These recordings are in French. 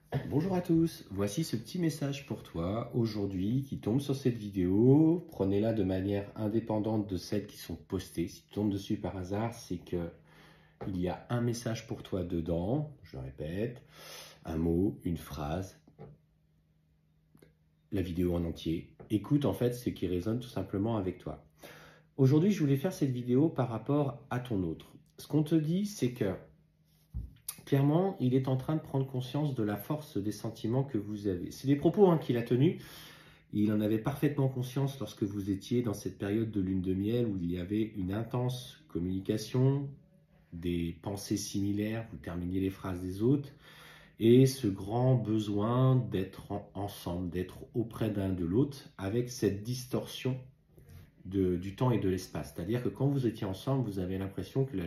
Bonjour à tous, voici ce petit message pour toi aujourd'hui qui tombe sur cette vidéo. Prenez-la de manière indépendante de celles qui sont postées. Si tu tombes dessus par hasard, c'est que il y a un message pour toi dedans, je répète, un mot, une phrase, la vidéo en entier. Écoute en fait ce qui résonne tout simplement avec toi. Aujourd'hui, je voulais faire cette vidéo par rapport à ton autre. Ce qu'on te dit, c'est que clairement, il est en train de prendre conscience de la force des sentiments que vous avez. C'est des propos qu'il a tenus. Il en avait parfaitement conscience lorsque vous étiez dans cette période de lune de miel où il y avait une intense communication, des pensées similaires, vous terminiez les phrases des autres, et ce grand besoin d'être ensemble, d'être auprès l'un de l'autre, avec cette distorsion du temps et de l'espace. C'est-à-dire que quand vous étiez ensemble, vous avez l'impression que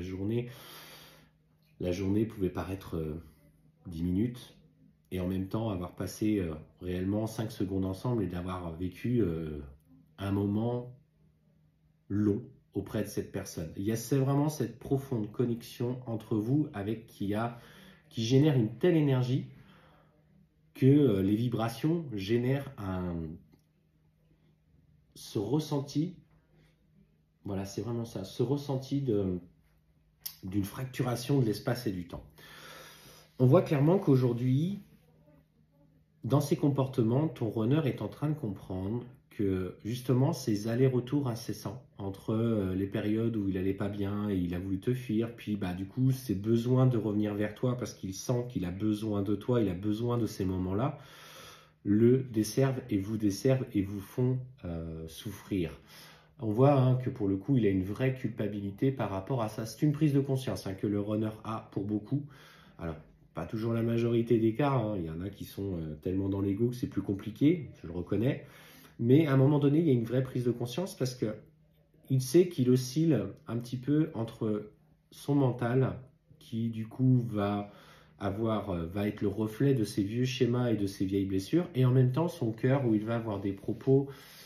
la journée pouvait paraître 10 minutes, et en même temps avoir passé réellement 5 secondes ensemble et d'avoir vécu un moment long auprès de cette personne. Il y a vraiment cette profonde connexion entre vous qui génère une telle énergie que les vibrations génèrent ce ressenti, voilà, c'est vraiment ça, ce ressenti d'une fracturation de l'espace et du temps. On voit clairement qu'aujourd'hui, dans ses comportements, ton runner est en train de comprendre que justement ces allers-retours incessants entre les périodes où il allait pas bien et il a voulu te fuir, puis du coup ses besoins de revenir vers toi parce qu'il sent qu'il a besoin de toi, il a besoin de ces moments-là, le desservent et vous font souffrir. On voit que pour le coup il a une vraie culpabilité par rapport à ça. C'est une prise de conscience que le runner a pour beaucoup. Alors, pas toujours la majorité des cas, il y en a qui sont tellement dans l'ego que c'est plus compliqué, je le reconnais. Mais à un moment donné, il y a une vraie prise de conscience parce qu'il sait qu'il oscille un petit peu entre son mental, qui du coup va être le reflet de ses vieux schémas et de ses vieilles blessures, et en même temps son cœur où il va avoir des propos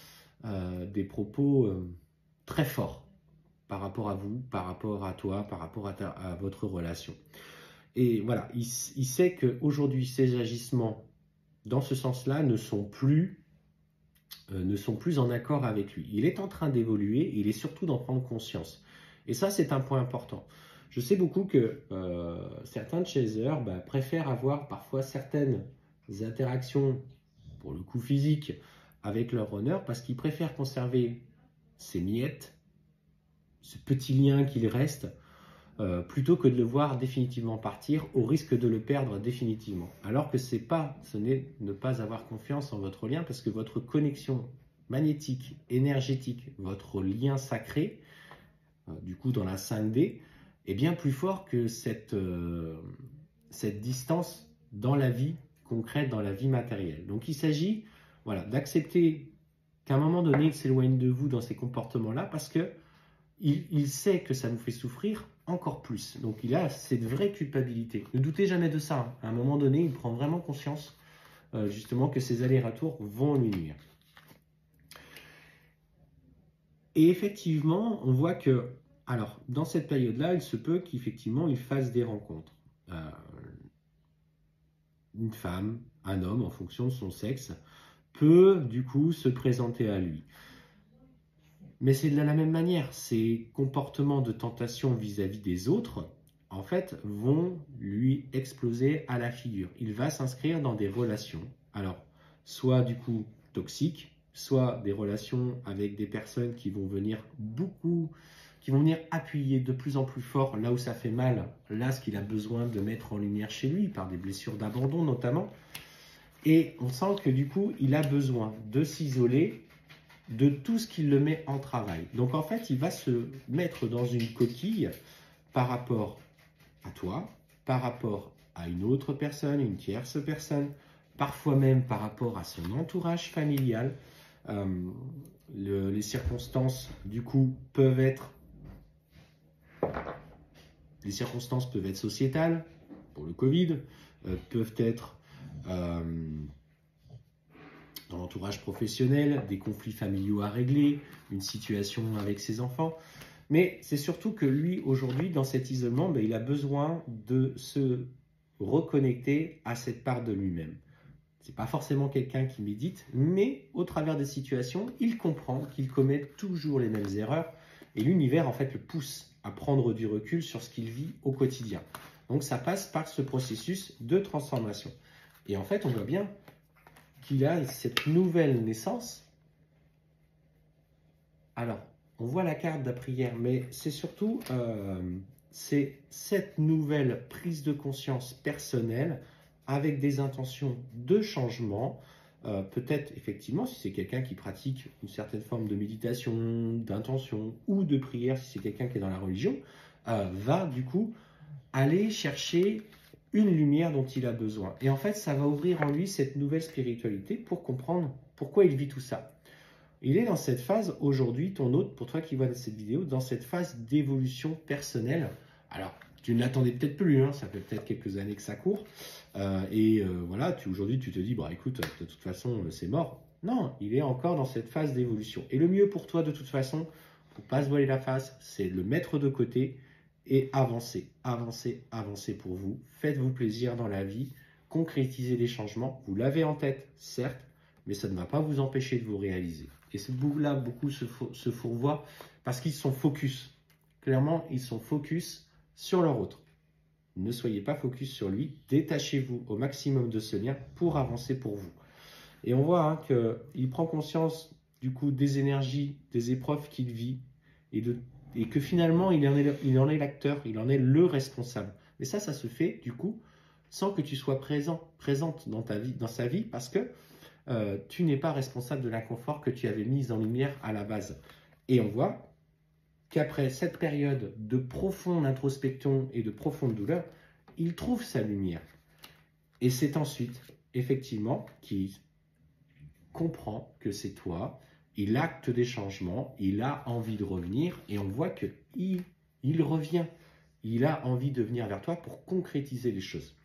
très forts par rapport à vous, par rapport à toi, par rapport à votre relation. Et voilà, il sait qu'aujourd'hui, ces agissements, dans ce sens-là, ne sont plus en accord avec lui. Il est en train d'évoluer, il est surtout d'en prendre conscience. Et ça, c'est un point important. Je sais beaucoup que certains chasers préfèrent avoir parfois certaines interactions, pour le coup physique, avec leur runner, parce qu'ils préfèrent conserver ces miettes, ce petit lien qu'il reste, plutôt que de le voir définitivement partir au risque de le perdre définitivement. Alors que ce n'est ne pas avoir confiance en votre lien parce que votre connexion magnétique, énergétique, votre lien sacré, du coup dans la 5D, est bien plus fort que cette distance dans la vie concrète, dans la vie matérielle. Donc il s'agit d'accepter qu'à un moment donné, il s'éloigne de vous dans ces comportements-là parce que il sait que ça vous fait souffrir encore plus. Donc il a cette vraie culpabilité. Ne doutez jamais de ça. À un moment donné, il prend vraiment conscience justement que ces allers-retours vont lui nuire. Et effectivement, on voit que, alors, dans cette période-là, il se peut qu'effectivement, il fasse des rencontres. Une femme, un homme, en fonction de son sexe, peut du coup se présenter à lui. Mais c'est de la même manière, ces comportements de tentation vis-à-vis des autres, en fait, vont lui exploser à la figure. Il va s'inscrire dans des relations, alors, soit du coup toxiques, soit des relations avec des personnes qui vont venir appuyer de plus en plus fort là où ça fait mal, là ce qu'il a besoin de mettre en lumière chez lui, par des blessures d'abandon notamment. Et on sent que du coup, il a besoin de s'isoler de tout ce qui le met en travail. Donc en fait, il va se mettre dans une coquille par rapport à toi, par rapport à une autre personne, une tierce personne, parfois même par rapport à son entourage familial. Les circonstances, du coup, peuvent être sociétales, pour le Covid, peuvent être dans l'entourage professionnel, des conflits familiaux à régler, une situation avec ses enfants. Mais c'est surtout que lui, aujourd'hui, dans cet isolement, il a besoin de se reconnecter à cette part de lui-même. Ce n'est pas forcément quelqu'un qui médite, mais au travers des situations, il comprend qu'il commet toujours les mêmes erreurs et l'univers en fait le pousse à prendre du recul sur ce qu'il vit au quotidien. Donc ça passe par ce processus de transformation. Et en fait, on voit bien qu'il a cette nouvelle naissance. Alors, on voit la carte de la prière, mais c'est surtout c'est cette nouvelle prise de conscience personnelle avec des intentions de changement. Peut-être effectivement si c'est quelqu'un qui pratique une certaine forme de méditation, d'intention ou de prière, si c'est quelqu'un qui est dans la religion, va du coup aller chercher une lumière dont il a besoin. Et en fait, ça va ouvrir en lui cette nouvelle spiritualité pour comprendre pourquoi il vit tout ça. Il est dans cette phase aujourd'hui, ton hôte, pour toi qui vois cette vidéo, dans cette phase d'évolution personnelle. Alors, tu ne l'attendais peut-être plus, hein, ça fait peut-être quelques années que ça court. Voilà, aujourd'hui tu te dis, bah écoute, de toute façon, c'est mort. Non, il est encore dans cette phase d'évolution. Et le mieux pour toi, de toute façon, pour ne pas se voiler la face, c'est le mettre de côté et avancer, avancer, avancer pour vous. Faites-vous plaisir dans la vie, concrétisez les changements. Vous l'avez en tête, certes, mais ça ne va pas vous empêcher de vous réaliser. Et c'est là beaucoup se fourvoient parce qu'ils sont focus. Clairement, ils sont focus sur leur autre. Ne soyez pas focus sur lui. Détachez-vous au maximum de ce lien pour avancer pour vous. Et on voit qu'il prend conscience du coup des énergies, des épreuves qu'il vit et que finalement il en est l'acteur, il en est le responsable. Mais ça se fait du coup sans que tu sois présente dans ta vie, dans sa vie, parce que tu n'es pas responsable de l'inconfort que tu avais mis en lumière à la base. Et on voit qu'après cette période de profonde introspection et de profonde douleur, il trouve sa lumière. Et c'est ensuite, effectivement, qu'il comprend que c'est toi, il acte des changements, il a envie de revenir, et on voit qu'il revient. Il a envie de venir vers toi pour concrétiser les choses.